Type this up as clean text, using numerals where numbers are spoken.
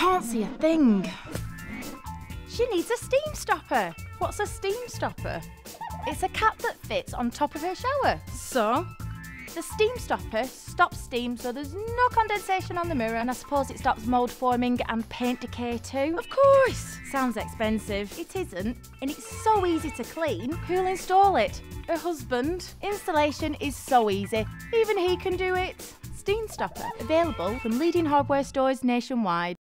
can't see a thing. She needs a steam stopper. What's a steam stopper? It's a cap that fits on top of her shower. So? The steam stopper stops steam so there's no condensation on the mirror, and I suppose it stops mould forming and paint decay too. Of course! Sounds expensive. It isn't, and it's so easy to clean. Who'll install it? Her husband. Installation is so easy, even he can do it. Steam stopper, available from leading hardware stores nationwide.